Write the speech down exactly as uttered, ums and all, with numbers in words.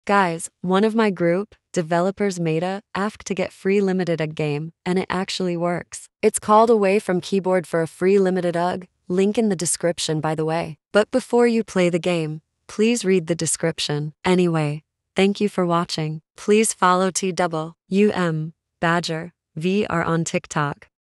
Guys, one of my group, developers made a app to get free limited U G game, and it actually works. It's called Away from Keyboard for a free limited U G, link in the description by the way. But before you play the game, please read the description. Anyway, thank you for watching. Please follow T W U M Badger V R on TikTok.